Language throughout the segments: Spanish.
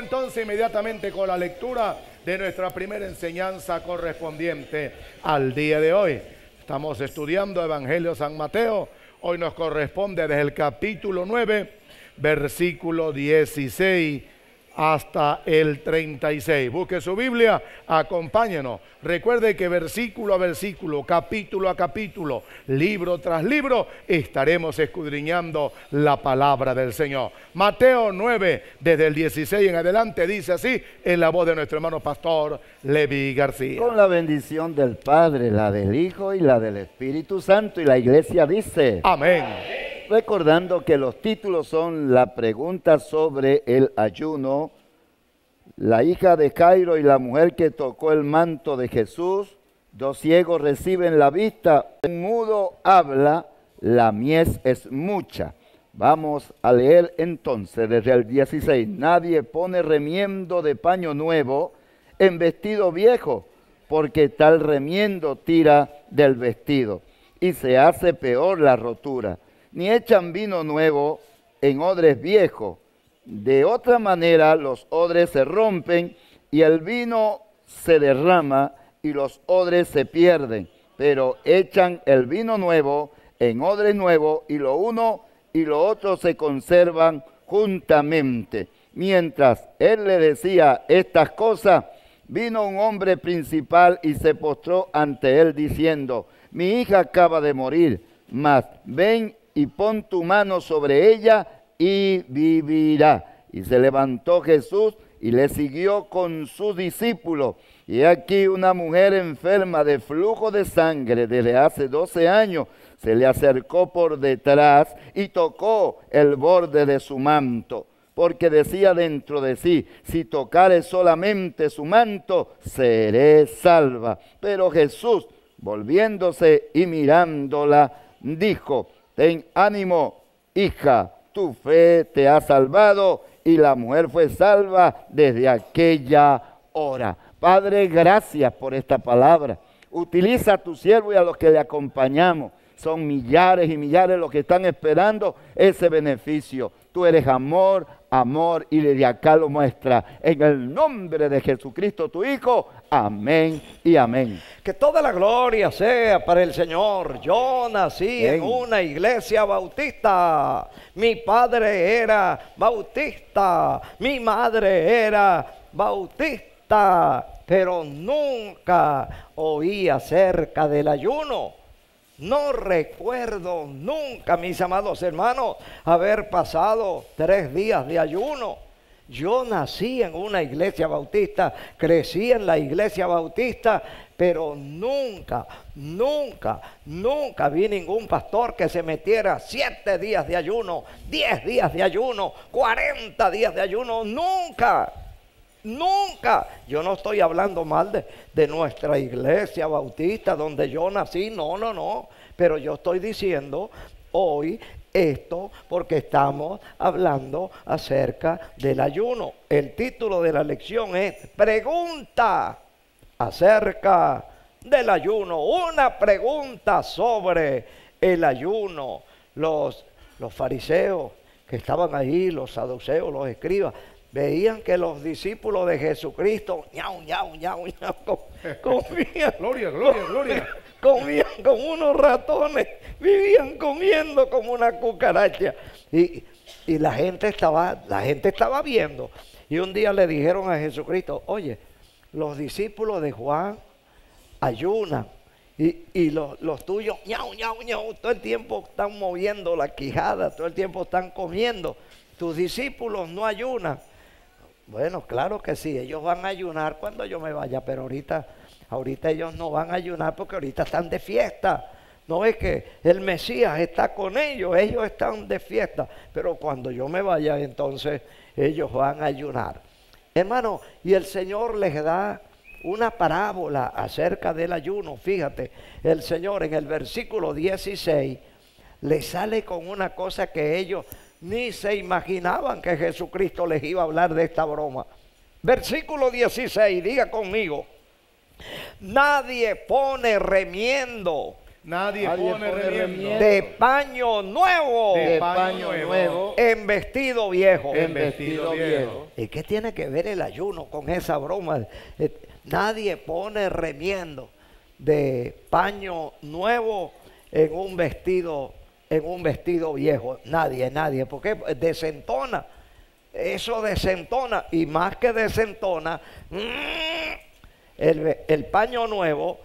entonces inmediatamente con la lectura de nuestra primera enseñanza correspondiente al día de hoy. Estamos estudiando Evangelio San Mateo. Hoy nos corresponde desde el capítulo 9, versículo 16 hasta el 36. Busque su Biblia, acompáñenos. Recuerde que versículo a versículo, capítulo a capítulo, libro tras libro, estaremos escudriñando la palabra del Señor. Mateo 9, desde el 16 en adelante, dice así, en la voz de nuestro hermano pastor Levi García. Con la bendición del Padre, la del Hijo y la del Espíritu Santo, y la iglesia dice: amén. Recordando que los títulos son la pregunta sobre el ayuno, la hija de Jairo y la mujer que tocó el manto de Jesús, dos ciegos reciben la vista, un mudo habla, la mies es mucha. Vamos a leer entonces desde el 16. Nadie pone remiendo de paño nuevo en vestido viejo, porque tal remiendo tira del vestido y se hace peor la rotura. Ni echan vino nuevo en odres viejos. De otra manera los odres se rompen y el vino se derrama y los odres se pierden. Pero echan el vino nuevo en odres nuevos y lo uno y lo otro se conservan juntamente. Mientras él le decía estas cosas, vino un hombre principal y se postró ante él diciendo: mi hija acaba de morir, mas ven y pon tu mano sobre ella y vivirá. Y se levantó Jesús y le siguió con sus discípulos. Y aquí una mujer enferma de flujo de sangre desde hace 12 años se le acercó por detrás y tocó el borde de su manto, porque decía dentro de sí: si tocare solamente su manto, seré salva. Pero Jesús, volviéndose y mirándola, dijo: ten ánimo, hija, tu fe te ha salvado. Y la mujer fue salva desde aquella hora. Padre, gracias por esta palabra. Utiliza a tu siervo y a los que le acompañamos. Son millares y millares los que están esperando ese beneficio. Tú eres amor, amor, y desde acá lo muestra. En el nombre de Jesucristo, tu Hijo. Amén y amén. Que toda la gloria sea para el Señor. Yo nací en una iglesia bautista. Mi padre era bautista. Mi madre era bautista. Pero nunca oí acerca del ayuno. No recuerdo nunca, mis amados hermanos, haber pasado 3 días de ayuno. Yo nací en una iglesia bautista, crecí en la iglesia bautista, pero nunca vi ningún pastor que se metiera 7 días de ayuno, 10 días de ayuno, 40 días de ayuno, nunca. Yo no estoy hablando mal de nuestra iglesia bautista donde yo nací, no. Pero yo estoy diciendo hoy esto porque estamos hablando acerca del ayuno. El título de la lección es Pregunta acerca del ayuno. Una pregunta sobre el ayuno. Los fariseos que estaban ahí, los saduceos, los escribas, veían que los discípulos de Jesucristo comían, Gloria. comían como unos ratones, vivían comiendo como una cucaracha. Y la gente estaba viendo. Y un día le dijeron a Jesucristo: oye, los discípulos de Juan ayunan y los tuyos todo el tiempo están moviendo la quijada, todo el tiempo están comiendo. Tus discípulos no ayunan. Bueno, claro que sí, ellos van a ayunar cuando yo me vaya, pero ahorita ellos no van a ayunar porque ahorita están de fiesta. No es que el Mesías está con ellos están de fiesta, pero cuando yo me vaya, entonces ellos van a ayunar. Hermano, y el Señor les da una parábola acerca del ayuno. Fíjate, el Señor en el versículo 16 le sale con una cosa que ellos ni se imaginaban que Jesucristo les iba a hablar de esta broma. Versículo 16, diga conmigo: nadie pone remiendo Nadie Nadie pone pone remiendo remiendo. de paño nuevo De paño nuevo en vestido viejo. en vestido viejo. ¿Y qué tiene que ver el ayuno con esa broma? Nadie pone remiendo de paño nuevo en un vestido viejo. Nadie, porque desentona. Eso desentona, y más que desentona, el paño nuevo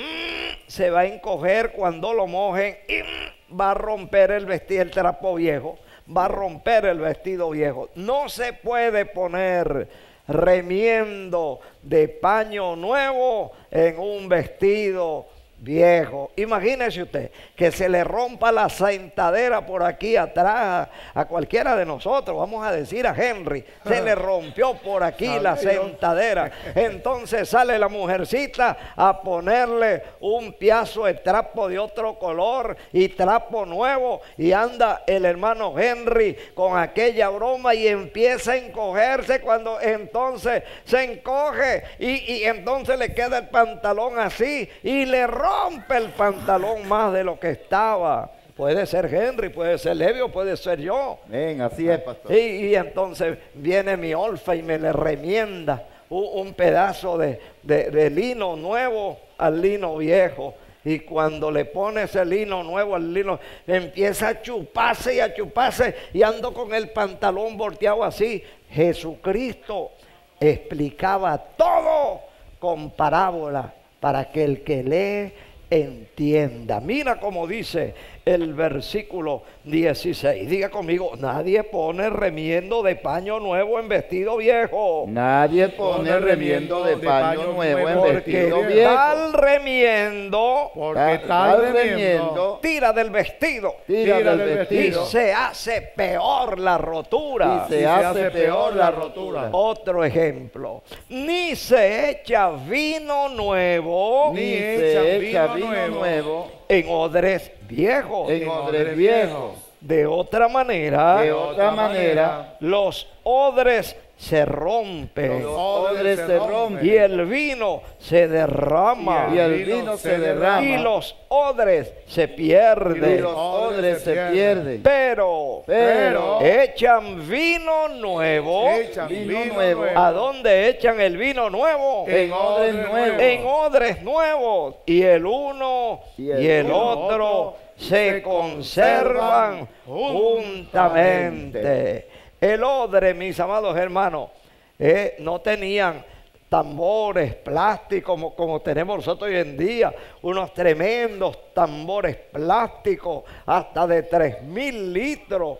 se va a encoger cuando lo mojen y va a romper el trapo viejo, va a romper el vestido viejo. No se puede poner remiendo de paño nuevo en un vestido viejo. Imagínese usted que se le rompa la sentadera por aquí atrás a cualquiera de nosotros, vamos a decir a Henry, se le rompió por aquí la sentadera. Entonces sale la mujercita a ponerle un pedazo de trapo de otro color y trapo nuevo, y anda el hermano Henry con aquella broma y empieza a encogerse. Cuando entonces se encoge y entonces le queda el pantalón así y le rompe el pantalón más de lo que estaba. Puede ser Henry, puede ser Levio, puede ser yo. Ven, así es, pastor. Y entonces viene mi olfa y me le remienda un pedazo de lino nuevo al lino viejo. Y cuando le pone ese lino nuevo al lino, empieza a chuparse y ando con el pantalón volteado así. Jesucristo explicaba todo con parábola para que el que lee entienda. Mira cómo dice el versículo 16. Diga conmigo: nadie pone remiendo de paño nuevo en vestido viejo. Nadie pone remiendo de paño nuevo en vestido Porque viejo. tal remiendo porque tal remiendo tira del vestido Tira del y vestido se hace peor la rotura. y se hace peor la rotura. Otro ejemplo: ni se echa vino nuevo Ni Ni echa se echa vino vino nuevo nuevo en odres viejos. en odres viejos. De otra manera, De otra manera, los odres se rompen los odres se rompen y el vino se derrama y el vino se derrama y los odres se y pierden. los odres se pierden. Pero echan vino nuevo. Echan Vino nuevo. ¿A dónde echan el vino nuevo? En odres nuevos. En odres nuevos. Y el uno y el otro se conservan juntamente. El odre, mis amados hermanos, no tenían tambores plásticos como tenemos nosotros hoy en día, unos tremendos tambores plásticos hasta de 3.000 litros,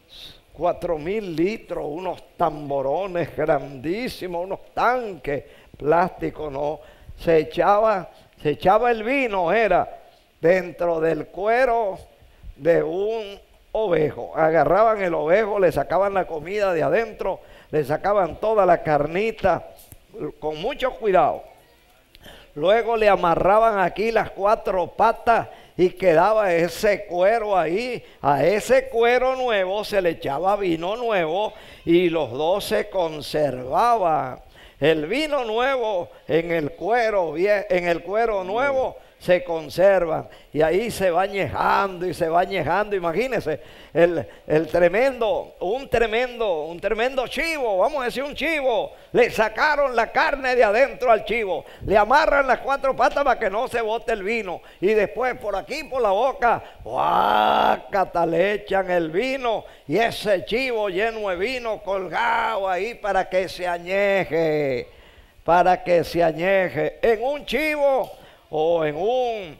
4.000 litros, unos tamborones grandísimos, unos tanques plásticos. No, se echaba el vino, era dentro del cuero de un ovejo. Agarraban el ovejo, le sacaban la comida de adentro, le sacaban toda la carnita con mucho cuidado. Luego le amarraban aquí las 4 patas y quedaba ese cuero ahí. A ese cuero nuevo se le echaba vino nuevo y los dos se conservaban. El vino nuevo en el cuero nuevo se conservan y ahí se va añejando y se va añejando. Imagínense un tremendo chivo, vamos a decir un chivo, le sacaron la carne de adentro al chivo, le amarran las 4 patas para que no se bote el vino y después por aquí por la boca, ¡guácata!, le echan el vino y ese chivo lleno de vino colgado ahí para que se añeje, en un chivo o en un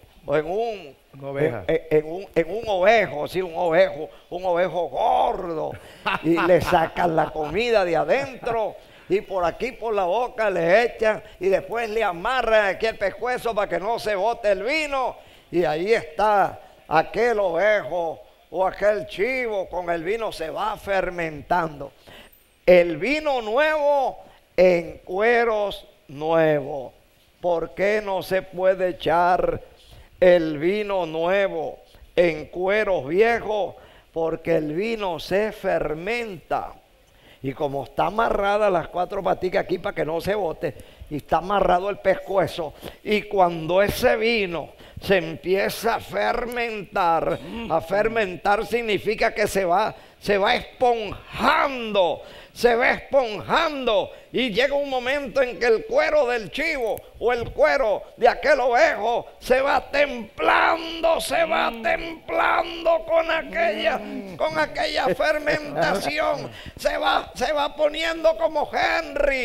ovejo, sí, un ovejo gordo, y le sacan la comida de adentro y por aquí por la boca le echan y después le amarran aquí el pescuezo para que no se bote el vino y ahí está aquel ovejo o aquel chivo con el vino, se va fermentando. El vino nuevo en cueros nuevos. ¿Por qué no se puede echar el vino nuevo en cueros viejos? Porque el vino se fermenta. Y como está amarrada las 4 paticas aquí para que no se bote, y está amarrado el pescuezo, y cuando ese vino se empieza a fermentar. A fermentar significa que se va esponjando. Se va esponjando y llega un momento en que el cuero del chivo o el cuero de aquel ovejo se va templando con aquella fermentación. Se va poniendo como Henry.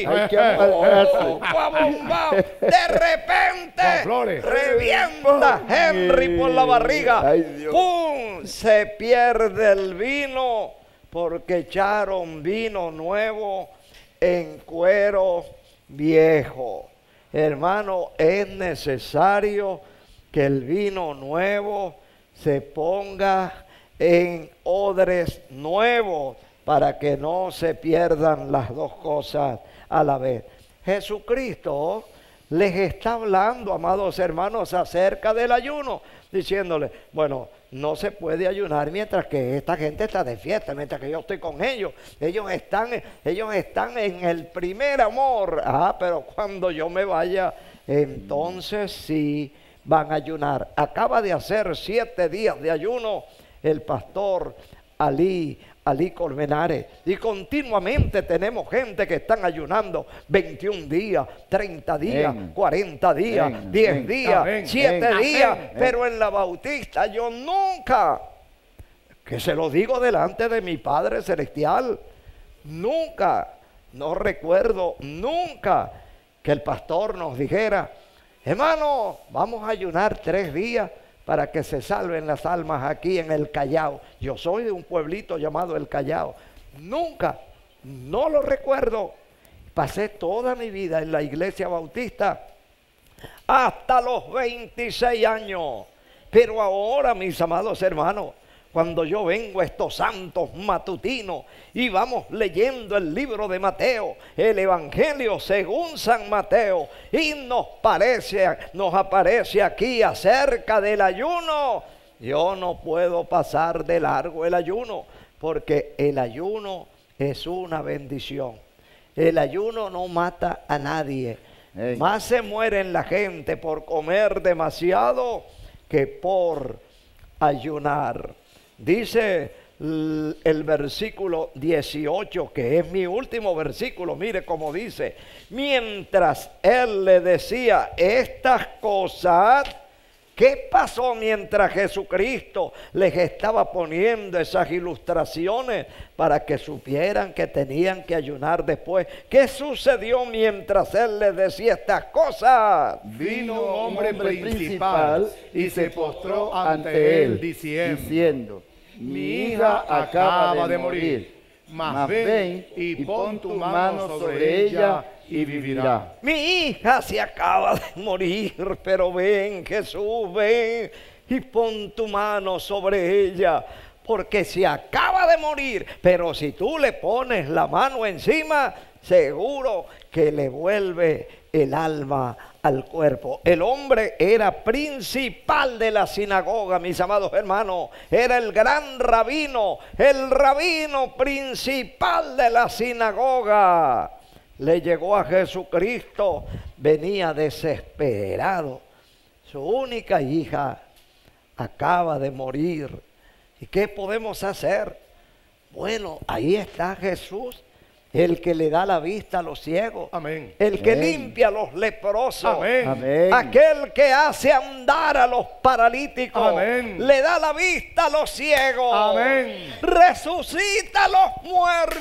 De repente revienta Henry por la barriga. ¡Pum! Se pierde el vino, porque echaron vino nuevo en cuero viejo. Hermano, es necesario que el vino nuevo se ponga en odres nuevos para que no se pierdan las dos cosas a la vez. Jesucristo les está hablando, amados hermanos, acerca del ayuno, diciéndole, bueno, no se puede ayunar mientras que esta gente está de fiesta, mientras que yo estoy con ellos. Ellos están en el primer amor. Pero cuando yo me vaya, entonces sí van a ayunar. Acaba de hacer 7 días de ayuno el pastor Ali Colmenares, y continuamente tenemos gente que están ayunando 21 días, 30 días, 40 días, 10 días, 7 días, pero en la Bautista yo nunca, que se lo digo delante de mi Padre Celestial, nunca, no recuerdo nunca que el pastor nos dijera, hermano, vamos a ayunar 3 días para que se salven las almas aquí en el Callao. Yo soy de un pueblito llamado el Callao. Nunca, no lo recuerdo. Pasé toda mi vida en la iglesia bautista hasta los 26 años. Pero ahora, mis amados hermanos, cuando yo vengo a estos santos matutinos y vamos leyendo el libro de Mateo, el Evangelio según San Mateo, y nos aparece aquí acerca del ayuno, yo no puedo pasar de largo el ayuno, porque el ayuno es una bendición. El ayuno no mata a nadie. Más se mueren la gente por comer demasiado que por ayunar. Dice el versículo 18, que es mi último versículo, mire cómo dice, mientras él le decía estas cosas, ¿qué pasó mientras Jesucristo les estaba poniendo esas ilustraciones para que supieran que tenían que ayunar después? ¿Qué sucedió mientras él les decía estas cosas? Vino un hombre principal y se postró ante él diciendo, mi hija acaba de morir, mas ven y pon tu mano sobre ella y vivirá. Mi hija se acaba de morir, pero ven, Jesús, ven y pon tu mano sobre ella, porque se acaba de morir, pero si tú le pones la mano encima, seguro que le vuelve el alma al cuerpo. El hombre era principal de la sinagoga, mis amados hermanos, era el gran rabino, el rabino principal de la sinagoga. Le llegó a Jesucristo, venía desesperado. Su única hija acaba de morir. ¿Y qué podemos hacer? Bueno, ahí está Jesús, el que le da la vista a los ciegos. Amén. El que limpia a los leprosos. Amén. Amén. Aquel que hace andar a los paralíticos. Amén. Le da la vista a los ciegos. Amén. Resucita a los muertos.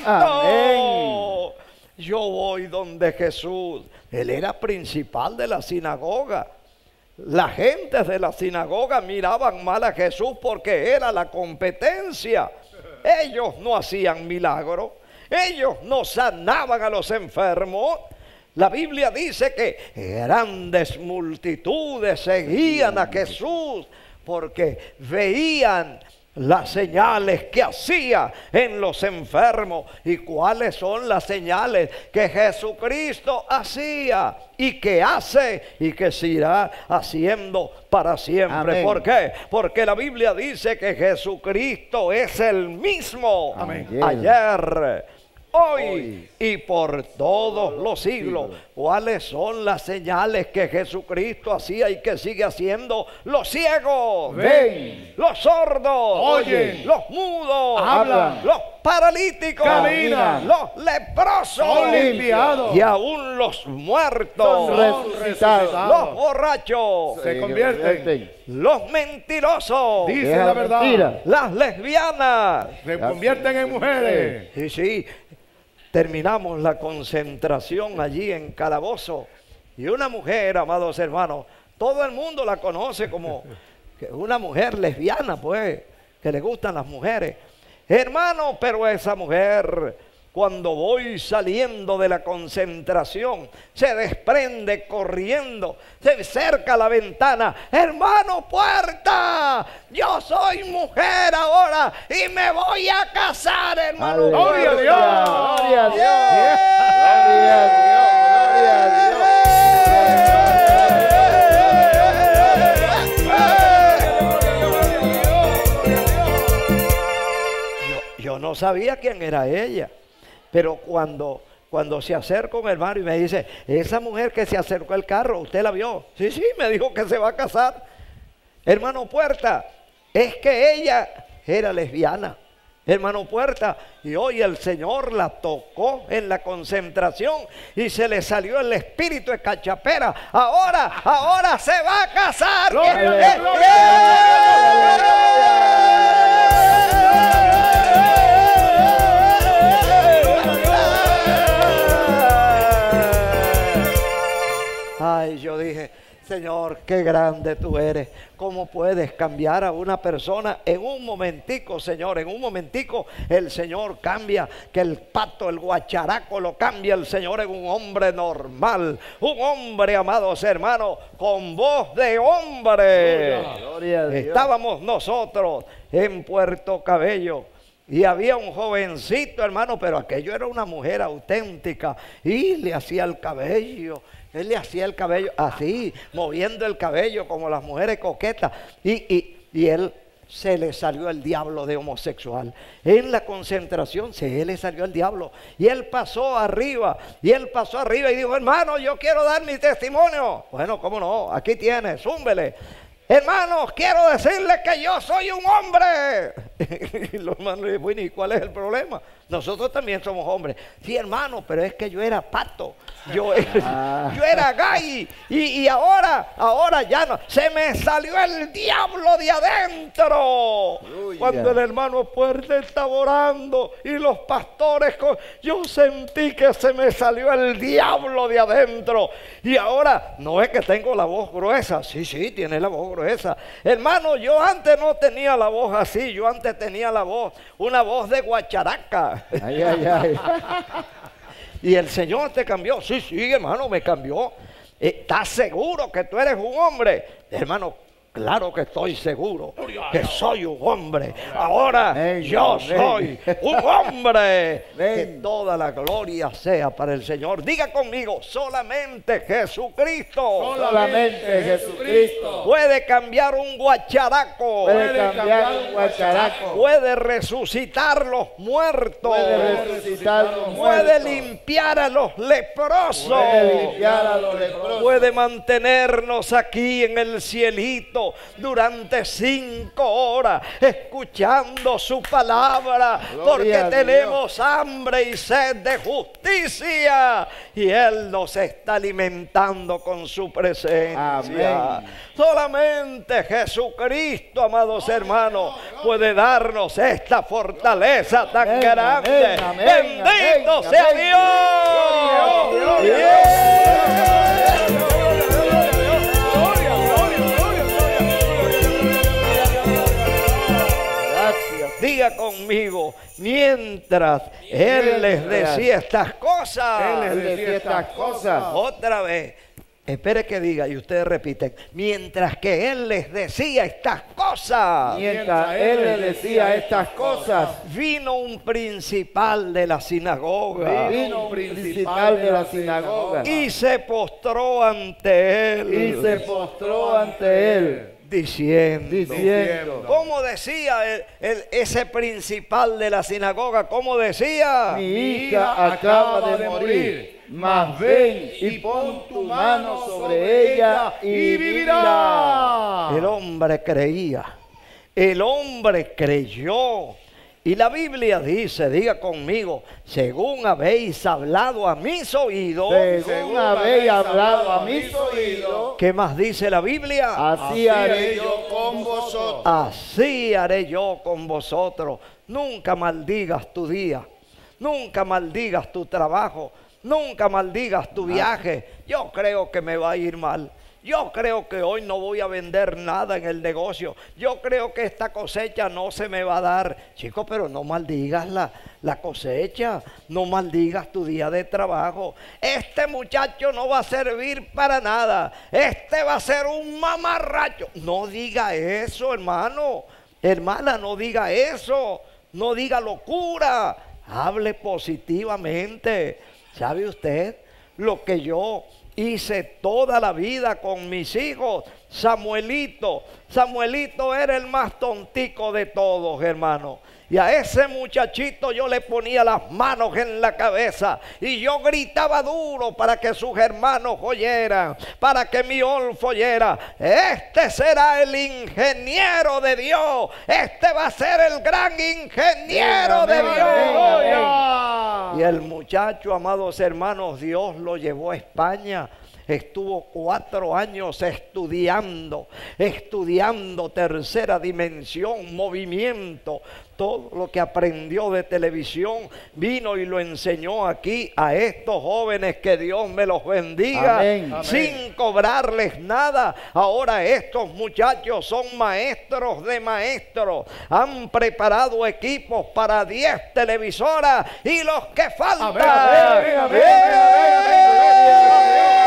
Amén. Yo voy donde Jesús. Él era principal de la sinagoga. La gente de la sinagoga miraban mal a Jesús porque era la competencia. Ellos no hacían milagros. Ellos no sanaban a los enfermos. La Biblia dice que grandes multitudes seguían a Jesús porque veían las señales que hacía en los enfermos. ¿Y cuáles son las señales que Jesucristo hacía y que hace y que se irá haciendo para siempre? Amén. ¿Por qué? Porque la Biblia dice que Jesucristo es el mismo. Amén. Ayer, hoy y por todos los siglos. ¿Cuáles son las señales que Jesucristo hacía y que sigue haciendo? Los ciegos ven, los sordos oyen, los mudos hablan, los paralíticos caminan, los leprosos son limpiados y aún los muertos, son resucitados, los borrachos, se convierten, los mentirosos, dicen deja la verdad, mentira, las lesbianas. se convierten en mujeres. Y sí, terminamos la concentración allí en Calabozo. Y una mujer, amados hermanos, todo el mundo la conoce como una mujer lesbiana, pues, que le gustan las mujeres. Hermano, pero esa mujer, cuando voy saliendo de la concentración, se desprende corriendo, se acerca a la ventana. Hermano, puerta, yo soy mujer ahora y me voy a casar, hermano. Gloria a Dios. Gloria a Dios. Yeah. Gloria a Dios. Gloria a Dios. Yo no sabía quién era ella, pero cuando se acerca un hermano y me dice, esa mujer que se acercó al carro, ¿usted la vio? Sí, sí, me dijo que se va a casar. Hermano Puerta, es que ella era lesbiana. Hermano Puerta, y hoy el Señor la tocó en la concentración y se le salió el espíritu de cachapera. Ahora se va a casar. Gloria, gloria, Ay, yo dije, Señor, qué grande tú eres. ¿Cómo puedes cambiar a una persona en un momentico, Señor? En un momentico el Señor cambia, que el pato, el guacharaco lo cambia el Señor en un hombre normal. Un hombre, amados hermanos, con voz de hombre. Gloria a Dios. Estábamos nosotros en Puerto Cabello. Y había un jovencito, hermano, pero aquello era una mujer auténtica. Y le hacía el cabello. Él le hacía el cabello así, moviendo el cabello como las mujeres coquetas. Y él se le salió el diablo de homosexual. En la concentración se le salió el diablo. Y él pasó arriba. Y dijo, hermano, yo quiero dar mi testimonio. Bueno, cómo no, aquí tienes, zúmbele. Hermanos, quiero decirles que yo soy un hombre. Y los hermanos le dicen, bueno, ¿y cuál es el problema? Nosotros también somos hombres. Sí, hermano, pero es que yo era pato. Yo era gay. Y ahora ya no. Se me salió el diablo de adentro. Aleluya. Cuando el hermano Puerta estaba orando y los pastores, yo sentí que se me salió el diablo de adentro. Y ahora, no es que tengo la voz gruesa. Sí, tiene la voz gruesa. Hermano, yo antes no tenía la voz así. Yo antes tenía una voz de guacharaca. Ay, ay, ay. Y el Señor te cambió. Sí, hermano, me cambió. ¿Estás seguro que tú eres un hombre? Hermano, claro que estoy seguro que soy un hombre. Ahora yo soy un hombre. Que toda la gloria sea para el Señor. Diga conmigo, solamente Jesucristo Solamente Jesucristo puede cambiar un guacharaco. puede cambiar un guacharaco, Puede resucitar los muertos. puede resucitar los Puede muertos, limpiar a los leprosos. puede limpiar a los leprosos, Puede mantenernos aquí en el cielito durante 5 horas escuchando su palabra, Gloria porque a tenemos hambre y sed de justicia y Él nos está alimentando con su presencia. Amén. Solamente Jesucristo, amados hermanos, puede darnos esta fortaleza tan Amén, grande. amén, amén, Bendito amén, sea amén. Dios. Gloria, gracias. Diga conmigo, mientras Él les decía estas cosas, Él decía estas cosas. otra vez, espere que diga y ustedes repiten, mientras que Él les decía estas cosas, Mientras él le decía estas cosas, vino un principal de la sinagoga vino un principal de la sinagoga y se postró ante y Él, se postró ante él, Diciendo. ¿Cómo decía ese principal de la sinagoga? ¿Cómo decía? Mi hija acaba de morir, mas ven y pon tu mano sobre ella y vivirá. El hombre creía, el hombre creyó. Y la Biblia dice, diga conmigo, según habéis hablado a mis oídos. Según habéis hablado a mis oídos. ¿Qué más dice la Biblia? Así haré yo con vosotros. Así haré yo con vosotros. Nunca maldigas tu día. Nunca maldigas tu trabajo. Nunca maldigas tu viaje. Yo creo que me va a ir mal. Yo creo que hoy no voy a vender nada en el negocio. Yo creo que esta cosecha no se me va a dar. Chico, pero no maldigas la cosecha. No maldigas tu día de trabajo. Este muchacho no va a servir para nada. Este va a ser un mamarracho. No diga eso, hermano. Hermana, no diga eso. No diga locura. Hable positivamente. ¿Sabe usted lo que yo hice toda la vida con mis hijos? Samuelito era el más tontico de todos, hermano. Y a ese muchachito yo le ponía las manos en la cabeza y yo gritaba duro para que sus hermanos oyeran, para que mi Olfo oyera. Este será el ingeniero de Dios. Este va a ser el gran ingeniero de Dios. Y el muchacho, amados hermanos, Dios lo llevó a España. Estuvo 4 años estudiando tercera dimensión, movimiento. Todo lo que aprendió de televisión vino y lo enseñó aquí a estos jóvenes. Que Dios me los bendiga. Amén. Sin cobrarles nada. Ahora estos muchachos son maestros de maestros. Han preparado equipos para 10 televisoras y los que faltan. Amén, amén, amén.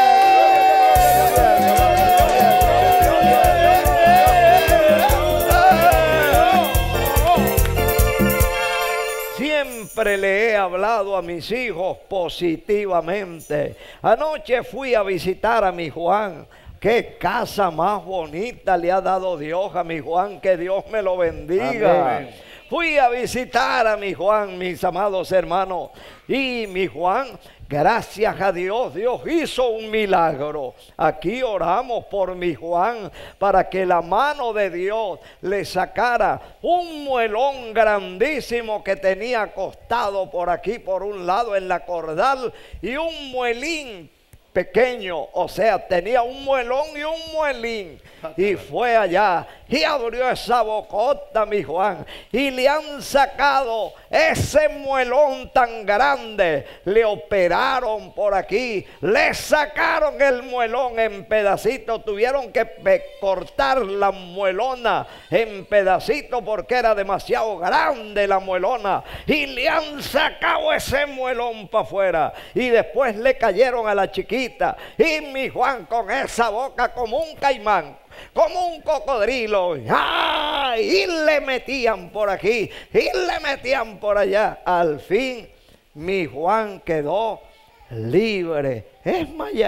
Siempre le he hablado a mis hijos positivamente. Anoche fui a visitar a mi Juan. Qué casa más bonita le ha dado Dios a mi Juan. Que Dios me lo bendiga. Amén. Fui a visitar a mi Juan, mis amados hermanos. Y mi Juan, gracias a Dios, Dios hizo un milagro. Aquí oramos por mi Juan para que la mano de Dios le sacara un muelón grandísimo que tenía acostado por aquí, por un lado en la cordal, y un muelín pequeño, o sea, tenía un muelón y un muelín. Y fue allá y abrió esa bocota, mi Juan, y le han sacado ese muelón tan grande. Le operaron por aquí, le sacaron el muelón en pedacitos. Tuvieron que cortar la muelona en pedacitos porque era demasiado grande la muelona, y le han sacado ese muelón para afuera. Y después le cayeron a la chiquita, y mi Juan con esa boca como un caimán, como un cocodrilo, ¡ah! Y le metían por aquí y le metían por allá. Al fin mi Juan quedó libre. Es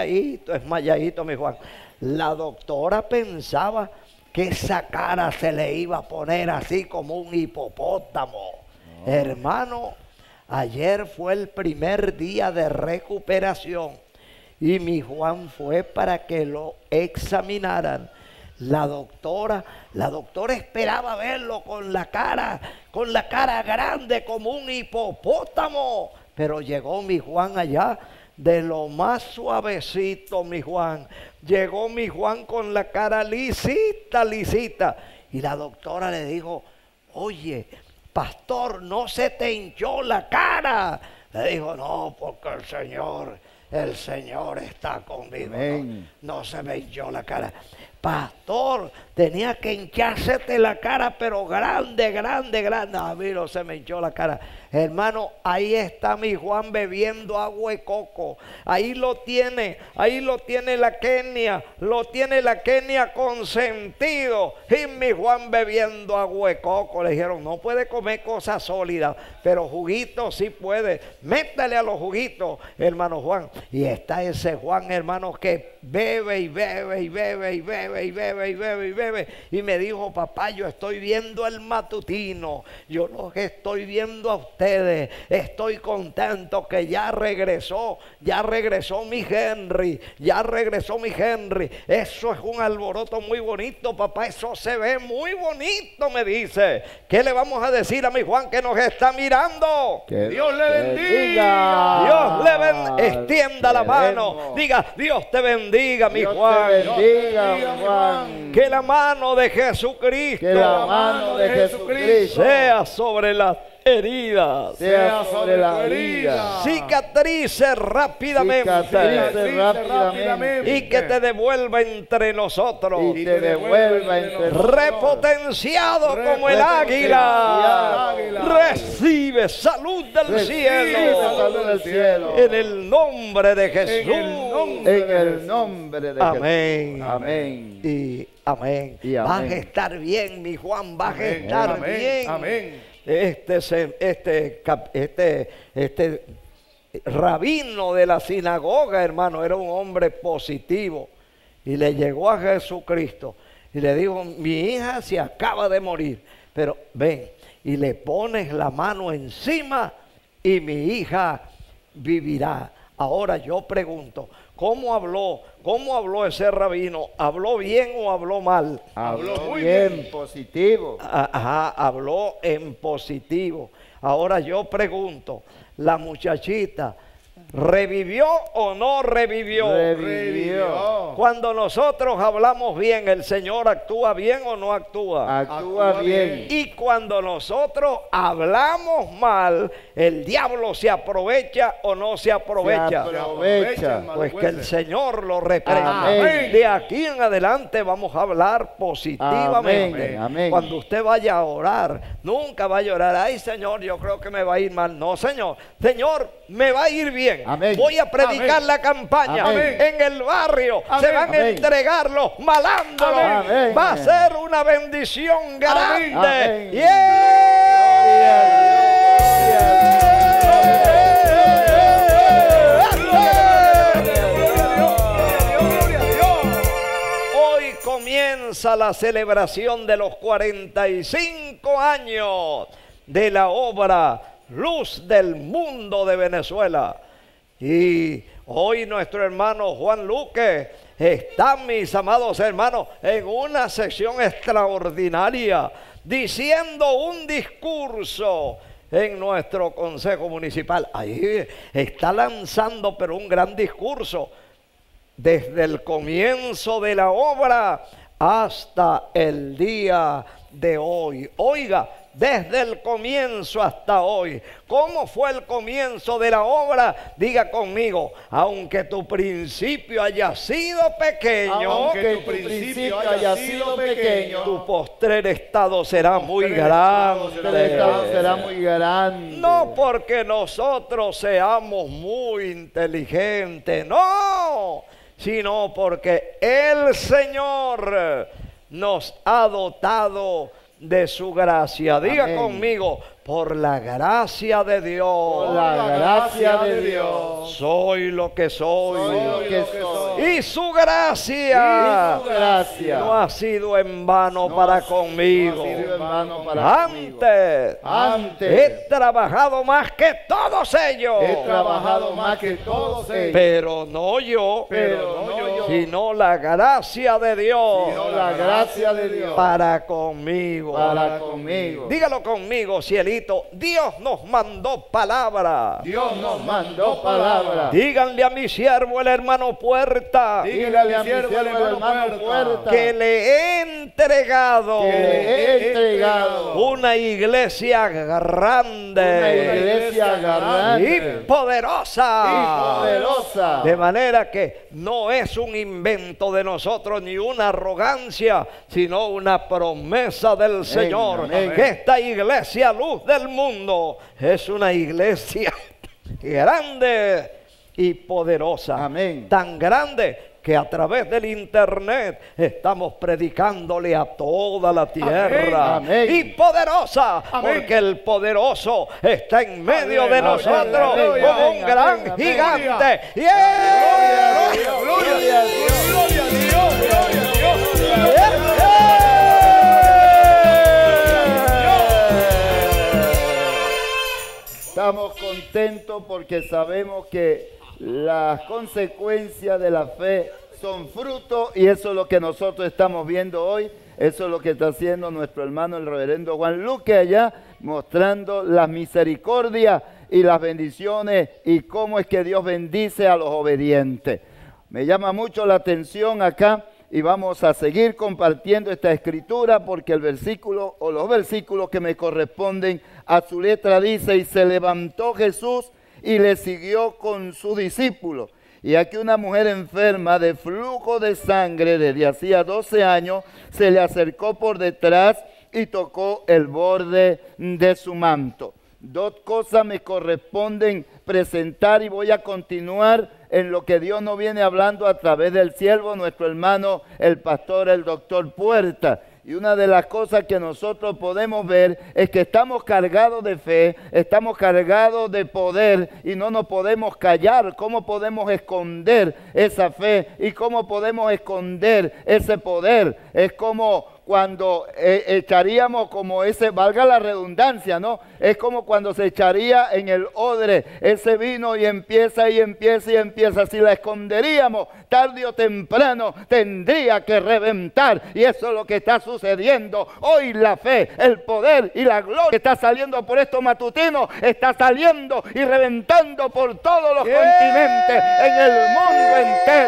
mayadito mi Juan. La doctora pensaba que esa cara se le iba a poner así como un hipopótamo. Hermano, ayer fue el primer día de recuperación y mi Juan fue para que lo examinaran. La doctora esperaba verlo con la cara grande como un hipopótamo. Pero llegó mi Juan allá de lo más suavecito, mi Juan. Llegó mi Juan con la cara lisita. Y la doctora le dijo: oye, pastor, ¿no se te hinchó la cara? Le dijo: no, porque el Señor está conmigo. No se me hinchó la cara. Pastor, tenía que hinchársete la cara, pero grande. A mí no se me hinchó la cara. Hermano, ahí está mi Juan bebiendo agua de coco. Ahí lo tiene la Kenia. Lo tiene la Kenia consentido. Y mi Juan bebiendo agua de coco. Le dijeron: no puede comer cosas sólidas, pero juguitos sí puede. Métale a los juguitos, hermano Juan. Y está ese Juan, hermano, que bebe y bebe y bebe y bebe y bebe y bebe y bebe. Y me dijo, papá, yo estoy viendo el matutino, yo los estoy viendo a ustedes, estoy contento que ya regresó mi Henry, ya regresó mi Henry. Eso es un alboroto muy bonito, papá, eso se ve muy bonito, me dice. ¿Qué le vamos a decir a mi Juan que nos está mirando? Que Dios le bendiga. Dios le bendiga. Extienda la mano. Diga, Dios te bendiga, mi Dios Juan. te bendiga, mi Juan. Que la mano de Jesucristo Que la mano de Jesucristo sea sobre las heridas, sea sobre la herida. cicatrice rápidamente, Cicatrice rápidamente. y que te devuelva entre nosotros, Y te devuelva entre nosotros. repotenciado como el águila. Recibe salud del Recibe cielo, salud del cielo. en el nombre de Jesús. En el nombre de Amén. Jesús. Amén. Y amén. Y amén. Vas a estar bien, mi Juan, vas a Amén, estar amén, bien. amén. Este rabino de la sinagoga, hermano, era un hombre positivo. Y le llegó a Jesucristo y le dijo, mi hija se acaba de morir, pero ven y le pones la mano encima y mi hija vivirá. Ahora yo pregunto, ¿cómo habló ese rabino? ¿Habló bien o habló mal? Habló muy bien, positivo. Ajá, habló en positivo. Ahora yo pregunto, ¿la muchachita revivió o no revivió? Revivió. Cuando nosotros hablamos bien, ¿el Señor actúa bien o no actúa? Actúa bien. Y cuando nosotros hablamos mal, ¿el diablo se aprovecha o no se aprovecha? Se aprovecha. Pues que el Señor lo reprenda. Amén. De aquí en adelante vamos a hablar positivamente. Amén, amén. Cuando usted vaya a orar, nunca vaya a orar, ay Señor, yo creo que me va a ir mal. No, Señor, me va a ir bien. Amén. Voy a predicar Amén. la campaña. Amén. En el barrio se van a Amén. entregar los malandros. Amén. Va a ser una bendición grande. Amén. Hoy comienza la celebración de los 45 años de la obra Luz del Mundo de Venezuela. Y hoy nuestro hermano Juan Luque está, mis amados hermanos, en una sesión extraordinaria, diciendo un discurso en nuestro consejo municipal. Ahí está lanzando, pero un gran discurso, desde el comienzo de la obra hasta el día de hoy. Oiga, desde el comienzo hasta hoy. ¿Cómo fue el comienzo de la obra? Diga conmigo, aunque tu principio haya sido pequeño, Aunque tu principio haya sido pequeño, tu postrer estado será muy grande. el estado será muy grande. No porque nosotros seamos muy inteligentes, no, sino porque el Señor nos ha dotado de su gracia. Diga Amén. conmigo, por la gracia de Dios, Por la gracia de Dios, soy lo que soy. soy lo que soy. Y su gracia, Y su gracia no ha sido en vano no para ha- conmigo. no ha sido en vano para conmigo. Antes he trabajado más que todos ellos, He trabajado más que todos ellos, pero no yo, pero no yo, sino la gracia de Dios sino la gracia de Dios para conmigo. para conmigo. Dígalo conmigo, cielito. Dios nos mandó palabra. Dios nos mandó palabra. Díganle a mi siervo el hermano Puerta Dígale a mi siervo el hermano Puerta que le he entregado que le he entregado una iglesia grande una iglesia y grande poderosa. y poderosa. De manera que no es un invento de nosotros ni una arrogancia, sino una promesa del Señor. amén. Que esta iglesia Luz del Mundo es una iglesia grande y poderosa. Amén. Tan grande que a través del internet estamos predicándole a toda la tierra. Amén. Y poderosa, Amén. porque el poderoso está en medio de Amén. nosotros Amén. como un Amén. gran Amén. gigante. Gloria a Dios, gloria a Dios. contentos porque sabemos que las consecuencias de la fe son frutos y eso es lo que nosotros estamos viendo hoy. Eso es lo que está haciendo nuestro hermano el reverendo Juan Luque allá, mostrando las misericordias y las bendiciones y cómo es que Dios bendice a los obedientes. Me llama mucho la atención acá y vamos a seguir compartiendo esta escritura porque el versículo o los versículos que me corresponden a su letra dice: y se levantó Jesús y le siguió con sus discípulos. Y aquí una mujer enferma de flujo de sangre desde hacía 12 años se le acercó por detrás y tocó el borde de su manto. Dos cosas me corresponden presentar y voy a continuar en lo que Dios nos viene hablando a través del siervo, nuestro hermano, el pastor, el doctor Puerta. Y una de las cosas que nosotros podemos ver es que estamos cargados de fe, estamos cargados de poder y no nos podemos callar. ¿Cómo podemos esconder esa fe y cómo podemos esconder ese poder? Es como cuando echaríamos como ese, valga la redundancia, ¿no? Es como cuando se echaría en el odre ese vino y empieza y empieza y empieza. Si la esconderíamos, tarde o temprano tendría que reventar. Y eso es lo que está sucediendo. Hoy la fe, el poder y la gloria que está saliendo por estos matutinos, está saliendo y reventando por todos los continentes, en el mundo entero.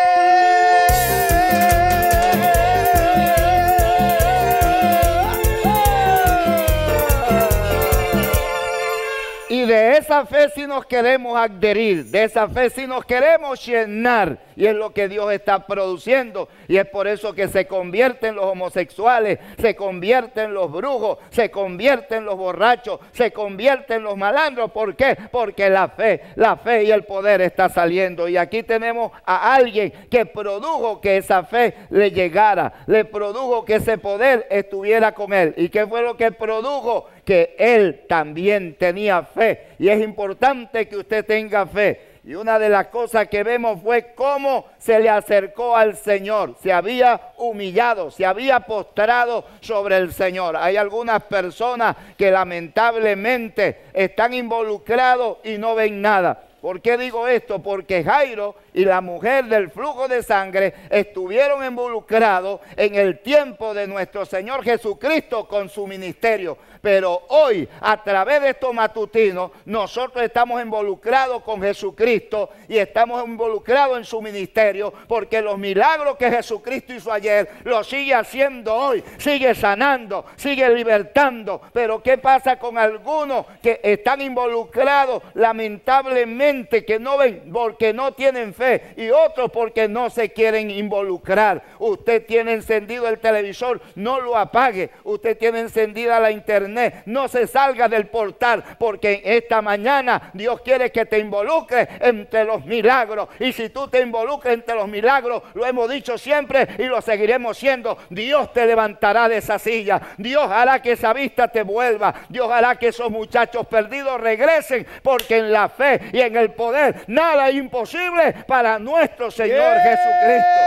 Y de esa fe sí nos queremos adherir, de esa fe sí nos queremos llenar. Y es lo que Dios está produciendo. Y es por eso que se convierten los homosexuales, se convierten los brujos, se convierten los borrachos, se convierten los malandros. ¿Por qué? Porque la fe y el poder está saliendo. Y aquí tenemos a alguien que produjo que esa fe le llegara, le produjo que ese poder estuviera con él. ¿Y qué fue lo que produjo? Que él también tenía fe. Y es importante que usted tenga fe. Y una de las cosas que vemos fue cómo se le acercó al Señor. Se había humillado, se había postrado sobre el Señor. Hay algunas personas que lamentablemente están involucrados y no ven nada. ¿Por qué digo esto? Porque Jairo y la mujer del flujo de sangre estuvieron involucrados en el tiempo de nuestro Señor Jesucristo con su ministerio. Pero hoy, a través de estos matutinos, nosotros estamos involucrados con Jesucristo y estamos involucrados en su ministerio, porque los milagros que Jesucristo hizo ayer, los sigue haciendo hoy, sigue sanando, sigue libertando. Pero ¿qué pasa con algunos que están involucrados, lamentablemente, que no ven porque no tienen fe, y otros porque no se quieren involucrar? Usted tiene encendido el televisor, no lo apague. Usted tiene encendida la internet, no se salga del portal, porque esta mañana Dios quiere que te involucres entre los milagros. Y si tú te involucras entre los milagros, lo hemos dicho siempre y lo seguiremos siendo, Dios te levantará de esa silla. Dios hará que esa vista te vuelva. Dios hará que esos muchachos perdidos regresen, porque en la fe y en el poder nada es imposible para nuestro Señor Jesucristo.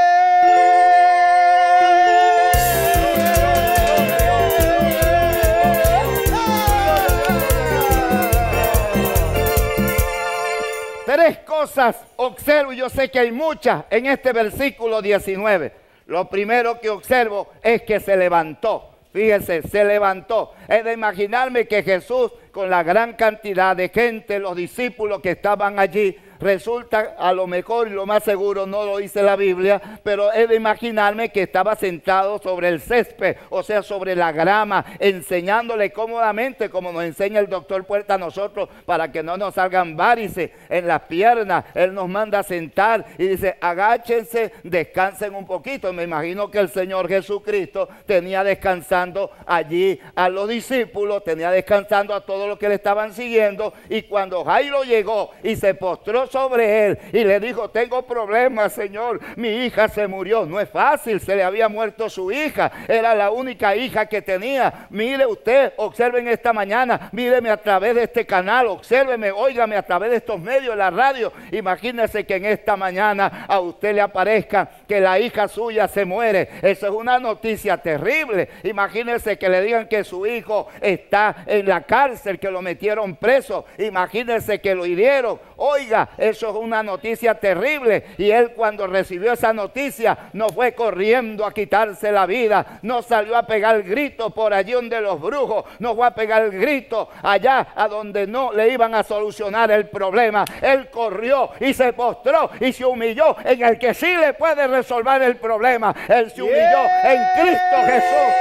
Tres cosas observo, y yo sé que hay muchas en este versículo 19. Lo primero que observo es que se levantó. Fíjese, se levantó. Es de imaginarme que Jesús, con la gran cantidad de gente, los discípulos que estaban allí, resulta, a lo mejor y lo más seguro, no lo dice la Biblia, pero he de imaginarme que estaba sentado sobre el césped, o sea, sobre la grama, enseñándole cómodamente, como nos enseña el doctor Puerta a nosotros, para que no nos salgan varices en las piernas. Él nos manda a sentar y dice, agáchense, descansen un poquito. Me imagino que el Señor Jesucristo tenía descansando allí a los discípulos, tenía descansando a todos los que le estaban siguiendo, y cuando Jairo llegó y se postró sobre él y le dijo, tengo problemas, Señor, mi hija se murió. No es fácil, se le había muerto su hija, era la única hija que tenía. Mire usted, observen esta mañana, míreme a través de este canal, obsérveme, óigame a través de estos medios, la radio. Imagínese que en esta mañana a usted le aparezca que la hija suya se muere. Eso es una noticia terrible. Imagínese que le digan que su hijo está en la cárcel, que lo metieron preso. Imagínese que lo hirieron. Oiga, eso es una noticia terrible. Y él, cuando recibió esa noticia, no fue corriendo a quitarse la vida, no salió a pegar el grito por allí donde los brujos, no fue a pegar el grito allá a donde no le iban a solucionar el problema. Él corrió y se postró y se humilló en el que sí le puede resolver el problema. Él se humilló en Cristo Jesús.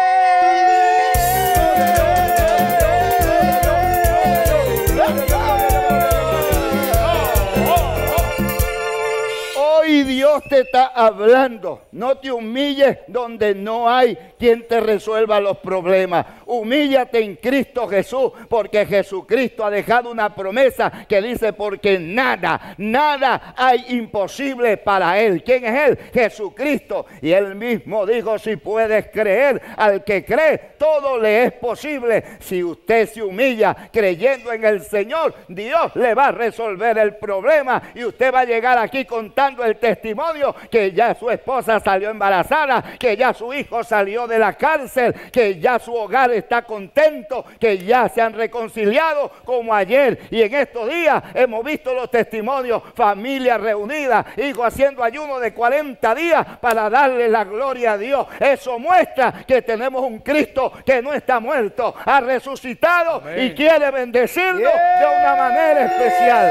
Hoy Dios te está hablando. No te humilles donde no hay quien te resuelva los problemas. Humíllate en Cristo Jesús, porque Jesucristo ha dejado una promesa que dice, porque nada hay imposible para Él. ¿Quién es Él? Jesucristo. Y Él mismo dijo, si puedes creer, al que cree, todo le es posible. Si usted se humilla creyendo en el Señor, Dios le va a resolver el problema y usted va a llegar aquí contando el testimonio que ya su esposa salió embarazada, que ya su hijo salió de la cárcel, que ya su hogar está contento, que ya se han reconciliado como ayer y en estos días hemos visto los testimonios, familias reunidas, hijos haciendo ayuno de 40 días para darle la gloria a Dios. Eso muestra que tenemos un Cristo que no está muerto, ha resucitado. Amén. Y quiere bendecirnos de una manera especial.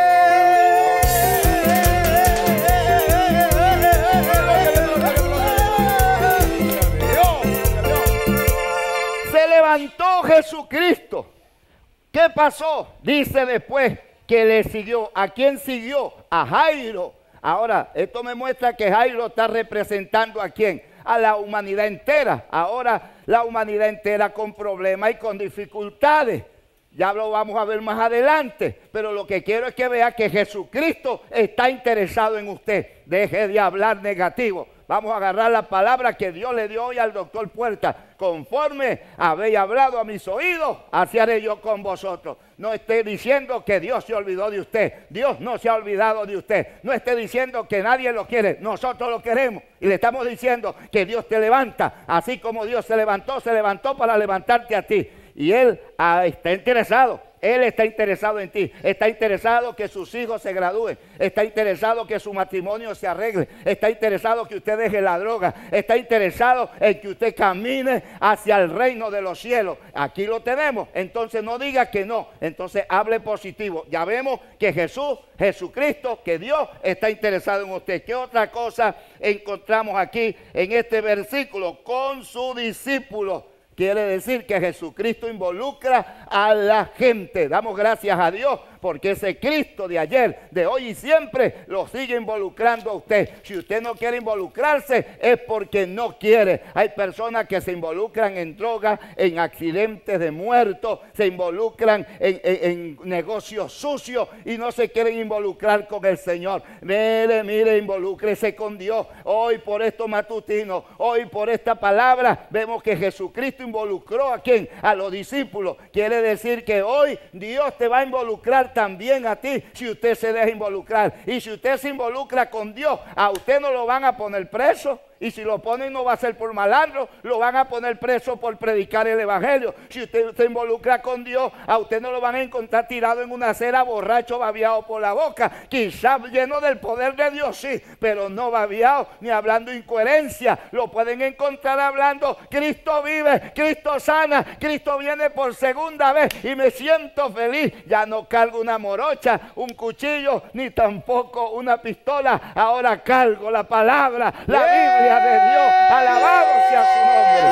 Levantó Jesucristo. ¿Qué pasó? Dice después que le siguió. ¿A quién siguió? A Jairo. Ahora, esto me muestra que Jairo está representando ¿a quién? A la humanidad entera. Ahora, la humanidad entera con problemas y con dificultades. Ya lo vamos a ver más adelante. Pero lo que quiero es que vea que Jesucristo está interesado en usted. Deje de hablar negativo. Vamos a agarrar la palabra que Dios le dio hoy al doctor Puerta. Conforme habéis hablado a mis oídos, así haré yo con vosotros. No esté diciendo que Dios se olvidó de usted. Dios no se ha olvidado de usted. No esté diciendo que nadie lo quiere. Nosotros lo queremos. Y le estamos diciendo que Dios te levanta. Así como Dios se levantó para levantarte a ti. Y Él está interesado. Él está interesado en ti, está interesado que sus hijos se gradúen, está interesado que su matrimonio se arregle, está interesado que usted deje la droga, está interesado en que usted camine hacia el reino de los cielos. Aquí lo tenemos, entonces no diga que no, entonces hable positivo. Ya vemos que Jesucristo, que Dios está interesado en usted. ¿Qué otra cosa encontramos aquí en este versículo? Con su discípulo. Quiere decir que Jesucristo involucra a la gente. Damos gracias a Dios porque ese Cristo de ayer, de hoy y siempre lo sigue involucrando a usted. Si usted no quiere involucrarse es porque no quiere. Hay personas que se involucran en drogas, en accidentes de muertos, se involucran en negocios sucios y no se quieren involucrar con el Señor. Mire, involúcrese con Dios. Hoy por estos matutinos, hoy por esta palabra, vemos que Jesucristo involucró ¿a quién? A los discípulos. Quiere decir que hoy Dios te va a involucrar también a ti si usted se deja involucrar. Y si usted se involucra con Dios, a usted no lo van a poner preso. Y si lo ponen no va a ser por malandro, lo van a poner preso por predicar el evangelio. Si usted se involucra con Dios, a usted no lo van a encontrar tirado en una acera borracho, babeado por la boca. Quizás lleno del poder de Dios, sí, pero no babeado ni hablando incoherencia. Lo pueden encontrar hablando, Cristo vive, Cristo sana, Cristo viene por segunda vez y me siento feliz. Ya no cargo una morocha, un cuchillo, ni tampoco una pistola. Ahora cargo la palabra, la Biblia de Dios, alabado sea su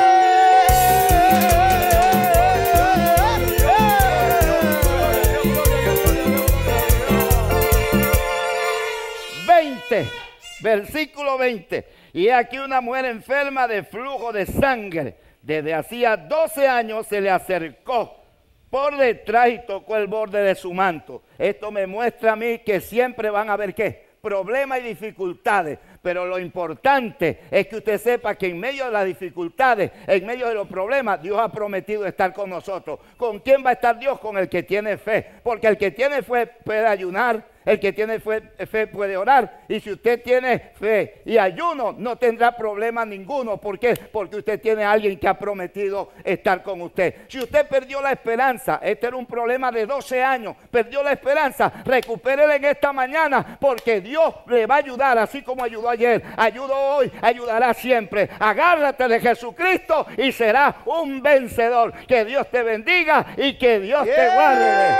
nombre. Versículo 20. Y aquí una mujer enferma de flujo de sangre. Desde hacía 12 años se le acercó por detrás y tocó el borde de su manto. Esto me muestra a mí que siempre van a haber, ¿qué? Problemas y dificultades. Pero lo importante es que usted sepa que en medio de las dificultades, en medio de los problemas, Dios ha prometido estar con nosotros. ¿Con quién va a estar Dios? Con el que tiene fe. Porque el que tiene fe puede ayunar, el que tiene fe puede orar. Y si usted tiene fe y ayuno, no tendrá problema ninguno. ¿Por qué? Porque usted tiene a alguien que ha prometido estar con usted. Si usted perdió la esperanza, este era un problema de 12 años, perdió la esperanza, recupérela en esta mañana, porque Dios le va a ayudar, así como ayudó ayer, ayudó hoy, ayudará siempre. Agárrate de Jesucristo y serás un vencedor. Que Dios te bendiga y que Dios te guarde.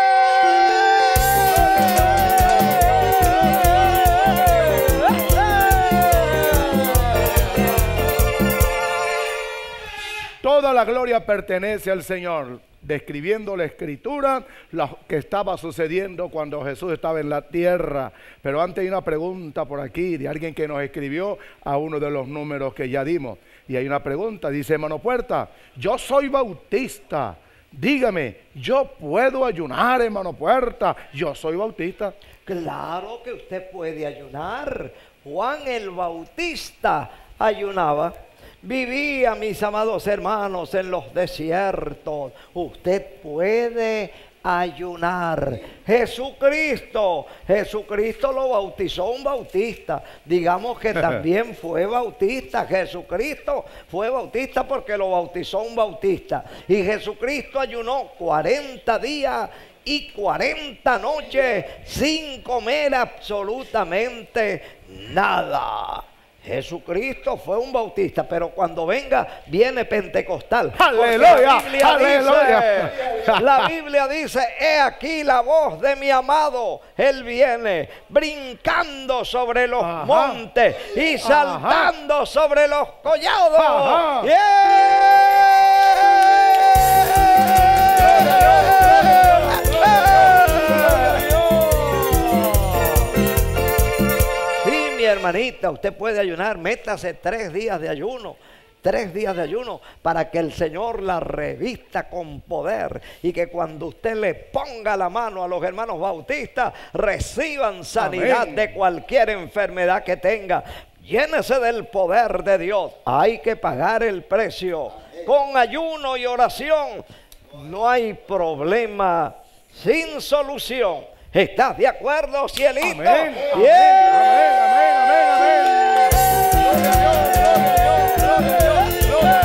Toda la gloria pertenece al Señor, describiendo la escritura lo que estaba sucediendo cuando Jesús estaba en la tierra. Pero antes hay una pregunta por aquí de alguien que nos escribió a uno de los números que ya dimos. Y hay una pregunta, dice hermano Puerta, yo soy bautista, dígame, ¿yo puedo ayunar, hermano Puerta? Yo soy bautista. Claro que usted puede ayunar. Juan el Bautista ayunaba. Vivía, mis amados hermanos, en los desiertos. Usted puede ayunar. Jesucristo lo bautizó un bautista. Digamos que también fue bautista. Jesucristo fue bautista porque lo bautizó un bautista. Y Jesucristo ayunó 40 días y 40 noches sin comer absolutamente nada. Jesucristo fue un bautista, pero cuando viene Pentecostal. ¡Aleluya! ¡Aleluya! La Biblia dice, he aquí la voz de mi amado. Él viene brincando sobre los montes y saltando sobre los collados. Hermanita, usted puede ayunar, métase 3 días de ayuno. 3 días de ayuno para que el Señor la revista con poder y que cuando usted le ponga la mano a los hermanos bautistas reciban sanidad. Amén. De cualquier enfermedad que tenga. Llénese del poder de Dios. Hay que pagar el precio. Con ayuno y oración no hay problema sin solución. ¿Estás de acuerdo, cielito? Amén, amén, amén, amén, amén. Gloria a Dios, gloria a Dios, gloria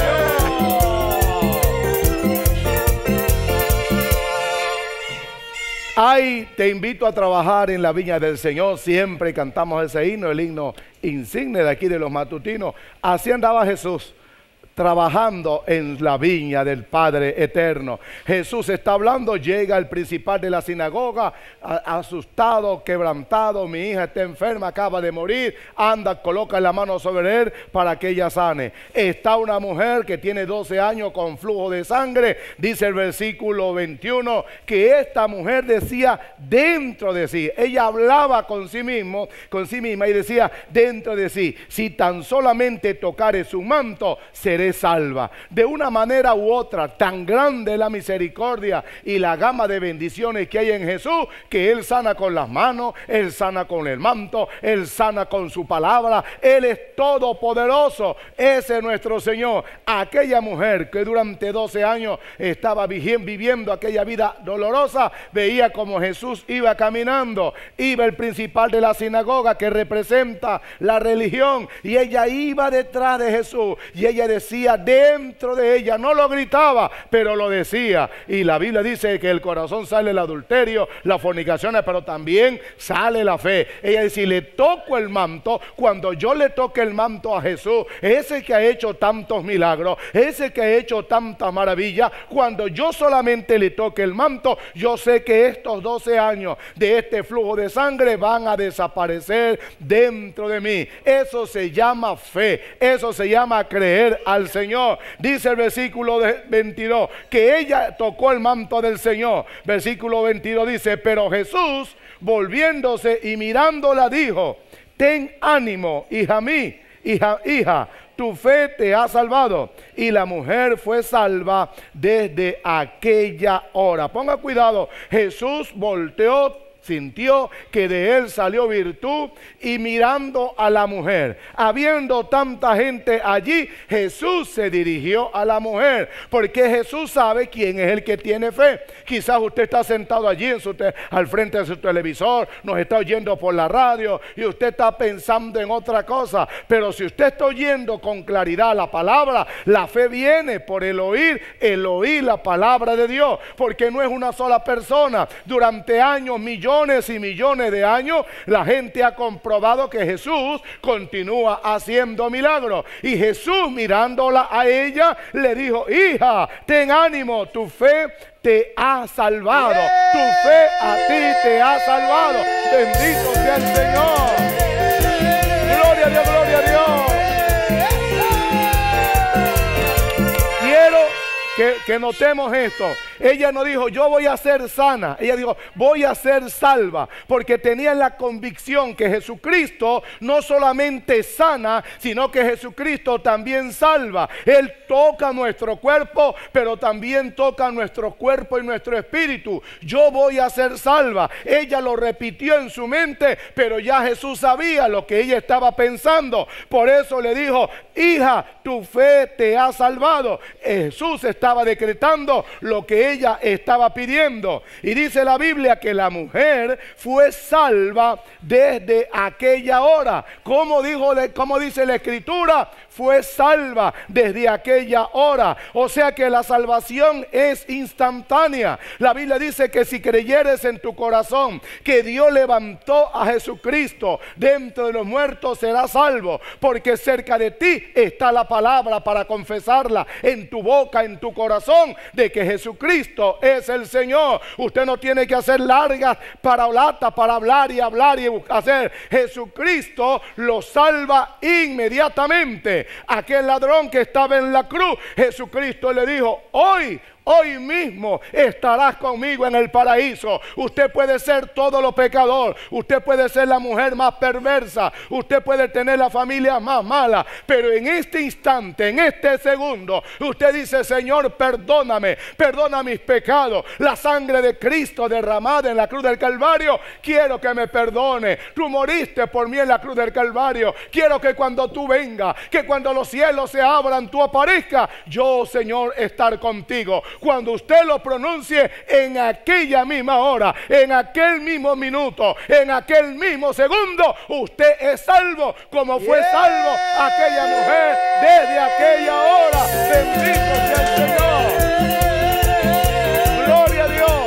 a Dios. Ay, te invito a trabajar en la viña del Señor. Siempre cantamos ese himno, el himno insigne de aquí de los matutinos. Así andaba Jesús, trabajando en la viña del Padre eterno. Jesús está hablando, llega el principal de la sinagoga, asustado, quebrantado, mi hija está enferma, acaba de morir, anda, coloca la mano sobre él para que ella sane. Está una mujer que tiene 12 años con flujo de sangre, dice el versículo 21, que esta mujer decía dentro de sí, ella hablaba con sí misma y decía dentro de sí, si tan solamente tocare su manto, seré salva. De una manera u otra, tan grande es la misericordia y la gama de bendiciones que hay en Jesús, que Él sana con las manos, Él sana con el manto, Él sana con su palabra. Él es todopoderoso. Ese es nuestro Señor. Aquella mujer que durante 12 años estaba viviendo aquella vida dolorosa, veía como Jesús iba caminando, iba el principal de la sinagoga que representa la religión, y ella iba detrás de Jesús y ella decía dentro de ella, no lo gritaba, pero lo decía. Y la Biblia dice que el corazón sale el adulterio, las fornicaciones, pero también sale la fe. Ella dice, si le toco el manto, cuando yo le toque el manto a Jesús, ese que ha hecho tantos milagros, ese que ha hecho tantas maravillas, cuando yo solamente le toque el manto, yo sé que estos 12 años de este flujo de sangre van a desaparecer dentro de mí. Eso se llama fe, eso se llama creer al Señor. Dice el versículo 22 que ella tocó el manto del Señor. Versículo 22 dice, pero Jesús volviéndose y mirándola dijo, ten ánimo, hija, tu fe te ha salvado. Y la mujer fue salva desde aquella hora. Ponga cuidado, Jesús volteó, sintió que de él salió virtud y mirando a la mujer, habiendo tanta gente allí, Jesús se dirigió a la mujer, porque Jesús sabe quién es el que tiene fe. Quizás usted está sentado allí al frente de su televisor, nos está oyendo por la radio y usted está pensando en otra cosa, pero si usted está oyendo con claridad la palabra, la fe viene por el oír la palabra de Dios, porque no es una sola persona. Durante años, millones y millones de años, la gente ha comprobado que Jesús continúa haciendo milagros. Y Jesús, mirándola a ella, le dijo: hija, ten ánimo, tu fe te ha salvado. Tu fe a ti te ha salvado. Bendito sea el Señor. Gloria a Dios, gloria a Dios. Quiero que notemos esto. Ella no dijo: yo voy a ser sana. Ella dijo: voy a ser salva, porque tenía la convicción que Jesucristo no solamente sana, sino que Jesucristo también salva. Él toca nuestro cuerpo, pero también toca nuestro cuerpo y nuestro espíritu. Yo voy a ser salva. Ella lo repitió en su mente, pero ya Jesús sabía lo que ella estaba pensando. Por eso le dijo: hija, tu fe te ha salvado. Jesús estaba decretando lo que ella estaba pidiendo. Y dice la Biblia que la mujer fue salva desde aquella hora. Como dice la Escritura, fue salva desde aquella hora. O sea que la salvación es instantánea. La Biblia dice que si creyeres en tu corazón que Dios levantó a Jesucristo dentro de los muertos, serás salvo, porque cerca de ti está la palabra para confesarla en tu boca, en tu corazón, de que Jesucristo es el Señor. Usted no tiene que hacer largas parolatas para hablar y hacer. Jesucristo lo salva inmediatamente. Aquel ladrón que estaba en la cruz, Jesucristo le dijo: hoy mismo estarás conmigo en el paraíso. Usted puede ser todo lo pecador, usted puede ser la mujer más perversa, usted puede tener la familia más mala, pero en este instante, en este segundo, usted dice: Señor, perdóname, perdona mis pecados. La sangre de Cristo derramada en la cruz del Calvario, quiero que me perdone. Tú moriste por mí en la cruz del Calvario. Quiero que cuando tú vengas, que cuando los cielos se abran, tú aparezcas. Yo, Señor, estar contigo. Cuando usted lo pronuncie, en aquella misma hora, en aquel mismo minuto, en aquel mismo segundo, usted es salvo, como fue salvo aquella mujer desde aquella hora. Bendito sea el Señor. Gloria a Dios.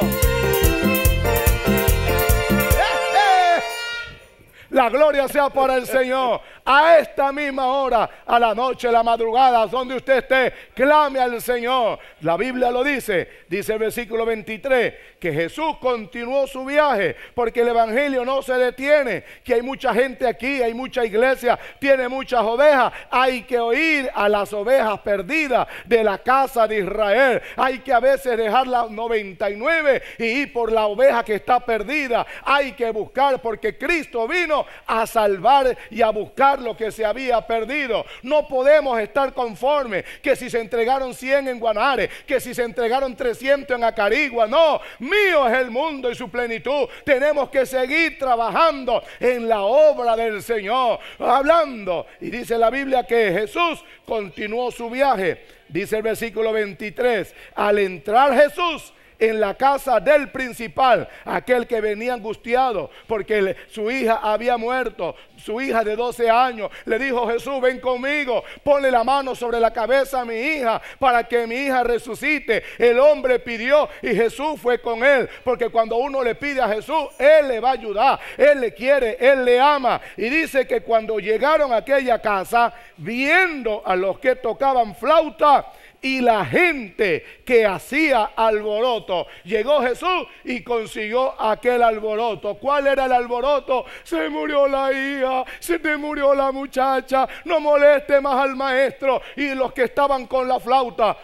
La gloria sea para el Señor. A esta misma hora, a la noche, a la madrugada, donde usted esté, clame al Señor. La Biblia lo dice el versículo 23, que Jesús continuó su viaje, porque el evangelio no se detiene, que hay mucha gente aquí, hay mucha iglesia, tiene muchas ovejas. Hay que oír a las ovejas perdidas de la casa de Israel. Hay que a veces dejar las 99 y ir por la oveja que está perdida. Hay que buscar, porque Cristo vino a salvar y a buscar lo que se había perdido. No podemos estar conformes que si se entregaron 100 en Guanare, que si se entregaron 300 en Acarigua. No, mío es el mundo y su plenitud. Tenemos que seguir trabajando en la obra del Señor, hablando. Y dice la Biblia que Jesús continuó su viaje. Dice el versículo 23, al entrar Jesús en la casa del principal, aquel que venía angustiado porque su hija había muerto, su hija de 12 años, le dijo: Jesús, ven conmigo, ponle la mano sobre la cabeza a mi hija para que mi hija resucite. El hombre pidió y Jesús fue con él, porque cuando uno le pide a Jesús, Él le va a ayudar, Él le quiere, Él le ama. Y dice que cuando llegaron a aquella casa, viendo a los que tocaban flauta y la gente que hacía alboroto, llegó Jesús y consiguió aquel alboroto. ¿Cuál era el alboroto? Se murió la hija, se te murió la muchacha, no moleste más al maestro. Y los que estaban con la flauta,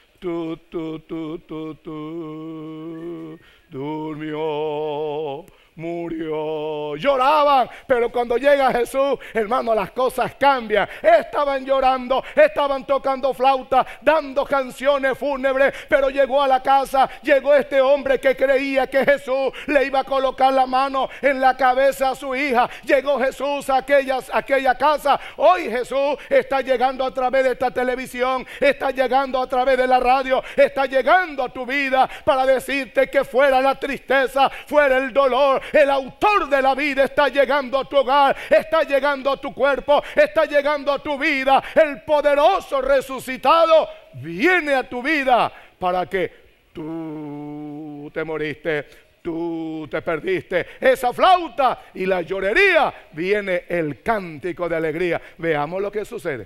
durmió murió. Lloraban, pero cuando llega Jesús, hermano, las cosas cambian. Estaban llorando, estaban tocando flauta, dando canciones fúnebres, pero llegó a la casa, llegó este hombre que creía que Jesús le iba a colocar la mano en la cabeza a su hija. Llegó Jesús a aquella casa. Hoy Jesús está llegando a través de esta televisión, está llegando a través de la radio, está llegando a tu vida para decirte que fuera la tristeza, fuera el dolor, el autor de la vida está llegando a tu hogar, está llegando a tu cuerpo, está llegando a tu vida. El poderoso resucitado viene a tu vida para que tú te moriste, tú te perdiste. Esa flauta y la llorería, viene el cántico de alegría. Veamos lo que sucede.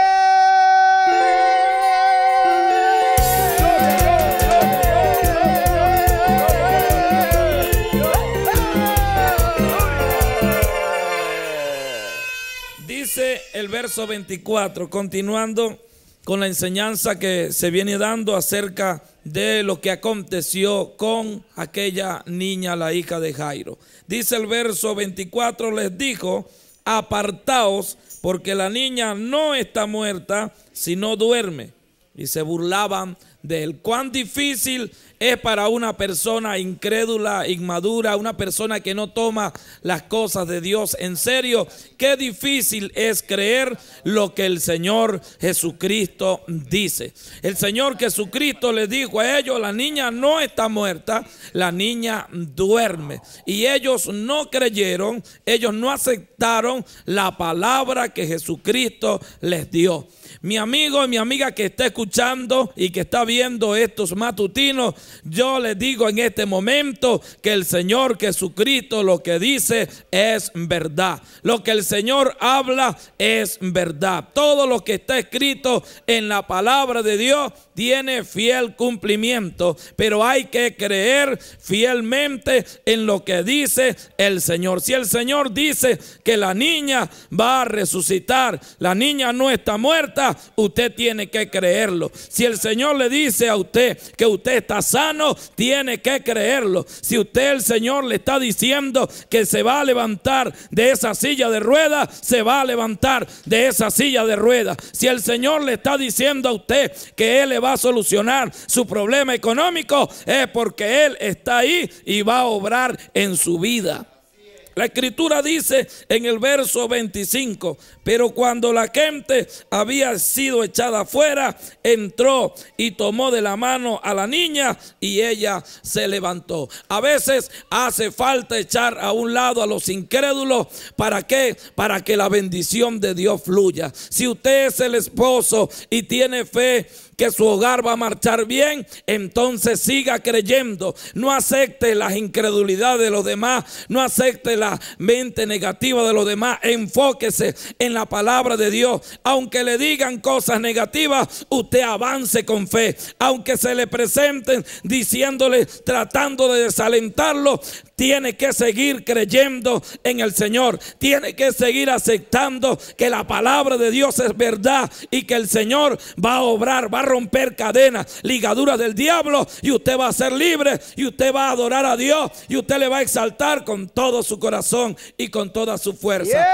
Dice el verso 24, continuando con la enseñanza que se viene dando acerca de lo que aconteció con aquella niña, la hija de Jairo. Dice el verso 24, les dijo: apartaos, porque la niña no está muerta, sino duerme. Y se burlaban de él. Cuán difícil es para una persona incrédula, inmadura, una persona que no toma las cosas de Dios en serio. Qué difícil es creer lo que el Señor Jesucristo dice. El Señor Jesucristo les dijo a ellos: la niña no está muerta, la niña duerme. Y ellos no creyeron, ellos no aceptaron la palabra que Jesucristo les dio. Mi amigo y mi amiga que está escuchando y que está viendo estos matutinos, yo les digo en este momento que el Señor Jesucristo lo que dice es verdad. Lo que el Señor habla es verdad. Todo lo que está escrito en la palabra de Dios tiene fiel cumplimiento, pero hay que creer fielmente en lo que dice el Señor. Si el Señor dice que la niña va a resucitar, la niña no está muerta, usted tiene que creerlo. Si el Señor le dice a usted que usted está sano, tiene que creerlo. Si el Señor le está diciendo que se va a levantar de esa silla de ruedas, se va a levantar de esa silla de ruedas. Si el Señor le está diciendo a usted que Él le va a solucionar su problema económico, es porque Él está ahí y va a obrar en su vida. La Escritura dice en el verso 25: pero cuando la gente había sido echada afuera, entró y tomó de la mano a la niña y ella se levantó. A veces hace falta echar a un lado a los incrédulos. ¿Para qué? Para que la bendición de Dios fluya. Si usted es el esposo y tiene fe que su hogar va a marchar bien, entonces siga creyendo. No acepte las incredulidades de los demás, no acepte la mente negativa de los demás. Enfóquese en la palabra de Dios. Aunque le digan cosas negativas, usted avance con fe. Aunque se le presenten diciéndole, tratando de desalentarlo, tiene que seguir creyendo en el Señor. Tiene que seguir aceptando que la palabra de Dios es verdad y que el Señor va a obrar, va a romper cadenas, ligaduras del diablo, y usted va a ser libre y usted va a adorar a Dios y usted le va a exaltar con todo su corazón y con toda su fuerza.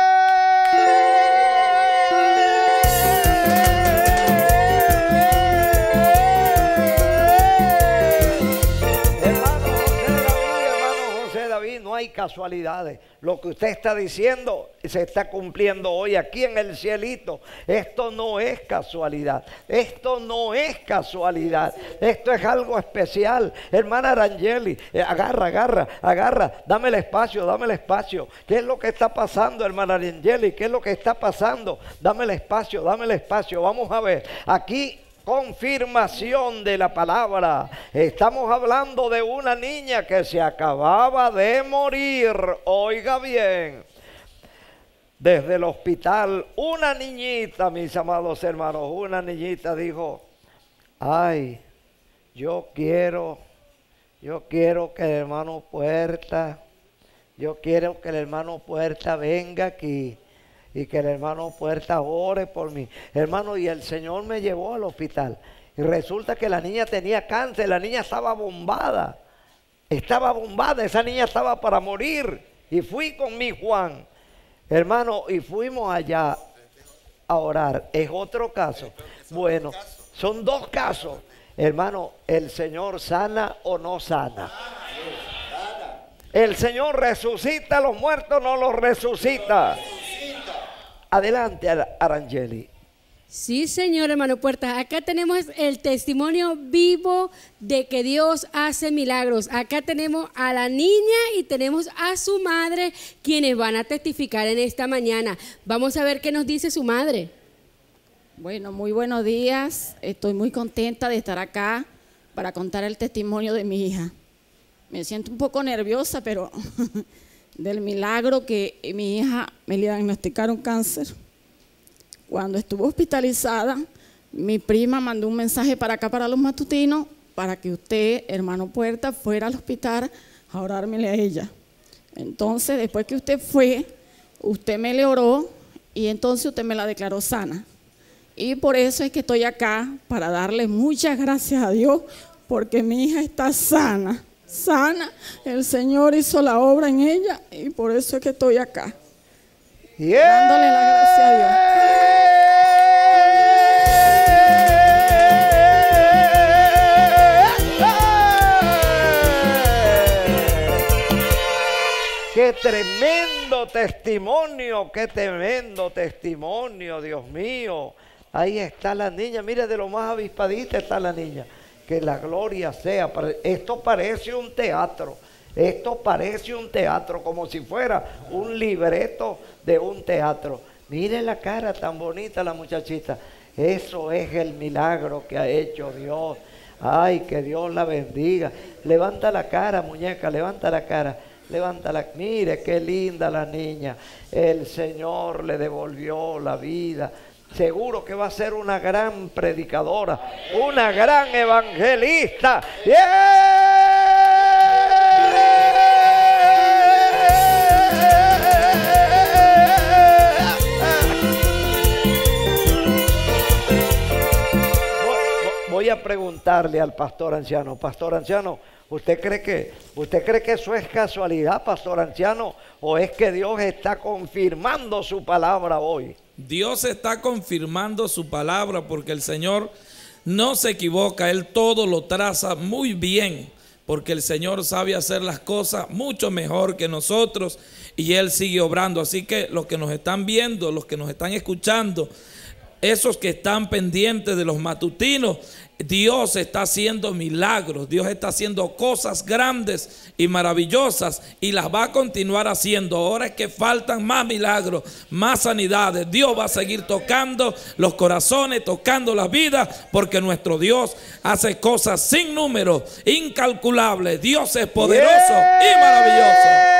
No hay casualidades. Lo que usted está diciendo se está cumpliendo hoy aquí en el cielito. Esto no es casualidad. Esto no es casualidad. Esto es algo especial. Hermana Arangeli, agarra. Dame el espacio. ¿Qué es lo que está pasando, hermana Arangeli? ¿Qué es lo que está pasando? Dame el espacio. Vamos a ver. Aquí, confirmación de la palabra. Estamos hablando de una niña que se acababa de morir. Oiga bien, desde el hospital, una niñita, mis amados hermanos, una niñita dijo: ay, yo quiero que el hermano Puerta, venga aquí y que el hermano Puerta ore por mí. Hermano, y el Señor me llevó al hospital. Y resulta que la niña tenía cáncer, la niña estaba bombada. estaba bombada, esa niña estaba para morir. Y fui con mi Juan, hermano, y fuimos allá a orar. Es otro caso. Bueno, son dos casos. Hermano, ¿el Señor sana o no sana? El Señor resucita a los muertos, no los resucita. Adelante, Arangeli. Sí, señor, hermano Puertas. Acá tenemos el testimonio vivo de que Dios hace milagros. Acá tenemos a la niña y tenemos a su madre, quienes van a testificar en esta mañana. Vamos a ver qué nos dice su madre. Bueno, muy buenos días. Estoy muy contenta de estar acá para contar el testimonio de mi hija. Me siento un poco nerviosa, pero del milagro que mi hija me le diagnosticaron cáncer. Cuando estuvo hospitalizada, mi prima mandó un mensaje para acá, para los matutinos, para que usted, hermano Puerta, fuera al hospital a orármele a ella. Entonces, después que usted fue, usted me le oró y entonces usted me la declaró sana. Y por eso es que estoy acá, para darle muchas gracias a Dios, porque mi hija está sana, sana. El Señor hizo la obra en ella y por eso es que estoy acá. Dándole la gracia a Dios. ¡Qué tremendo testimonio, Dios mío! Ahí está la niña, mire, de lo más avispadita está la niña. Que la gloria sea. Esto parece un teatro. Esto parece un teatro, como si fuera un libreto de un teatro. Mire la cara tan bonita la muchachita. Eso es el milagro que ha hecho Dios. Ay, que Dios la bendiga. Levanta la cara, muñeca, levanta la cara. Levántala. Mire qué linda la niña. El Señor le devolvió la vida. Seguro que va a ser una gran predicadora, una gran evangelista. Voy a preguntarle al pastor anciano. Pastor anciano, ¿usted cree que eso es casualidad, pastor anciano? ¿O es que Dios está confirmando su palabra hoy? Dios está confirmando su palabra porque el Señor no se equivoca. Él todo lo traza muy bien porque el Señor sabe hacer las cosas mucho mejor que nosotros y Él sigue obrando. Así que los que nos están viendo, los que nos están escuchando, esos que están pendientes de los matutinos, Dios está haciendo milagros, Dios está haciendo cosas grandes y maravillosas y las va a continuar haciendo. Ahora es que faltan más milagros, más sanidades. Dios va a seguir tocando los corazones, tocando las vidas, porque nuestro Dios hace cosas sin número, incalculables. Dios es poderoso y maravilloso.